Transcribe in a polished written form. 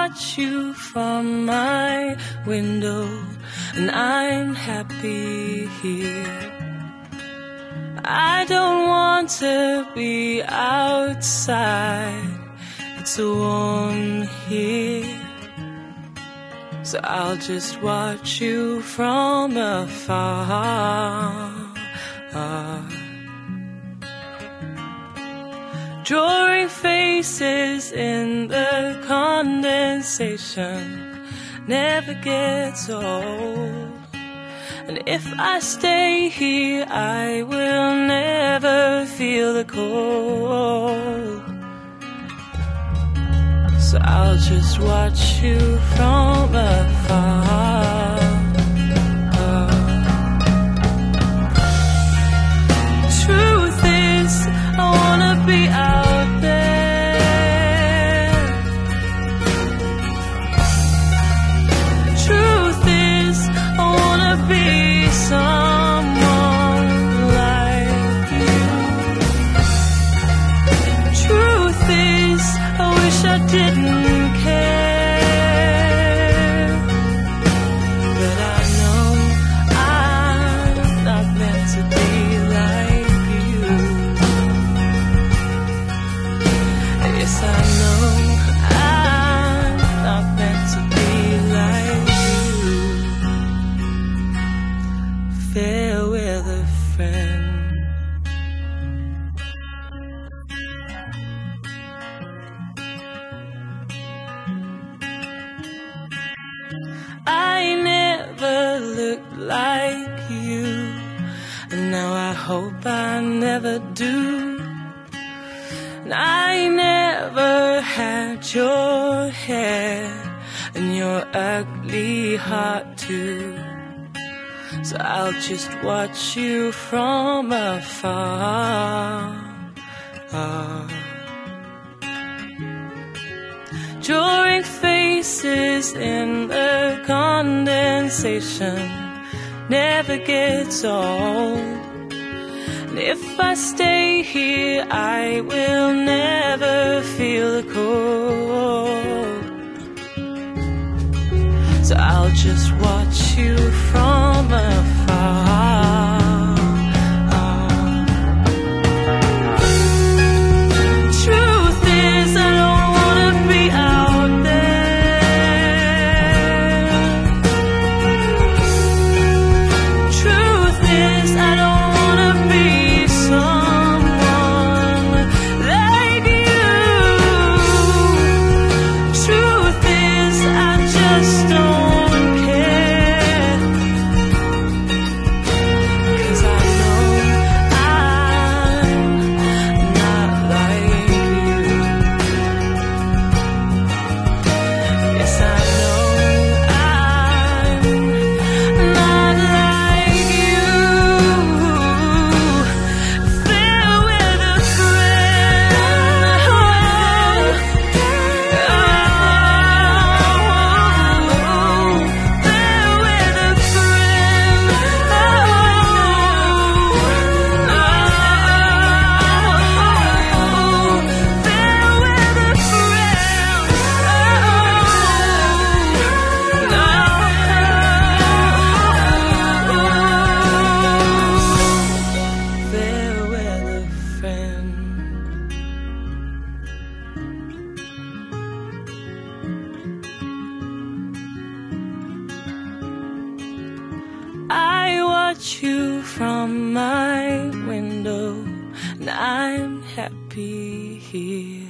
watch you from my window, and I'm happy here. I don't want to be outside, it's so warm here. So I'll just watch you from afar, drawing faces in the condensation never gets old. And if I stay here, I will never feel the cold. So I'll just watch you from afar. Truth is, I wanna be out there. Truth is, I wanna be someone like you. Truth is, I wish I didn't care, but I know I'm not meant to be like you. Yes, I know I'm not meant to be like you. Fair weather friend, I never looked like you, and now I hope I never do. And I never had your hair and your ugly heart too. So I'll just watch you from afar, drawing faces in the condensation never gets old. And if I stay here, I will never feel the cold. So I'll just watch you from afar. Truth is, I don't wanna be out there. Truth is, I don't wanna be someone like you. Truth is, I just don't care, 'cause I know I'm not like you. Yes, I know I'm not like you. Fair weather friend, fair weather friend, fair weather fair weather friend. I watch you from my window, and I'm happy here.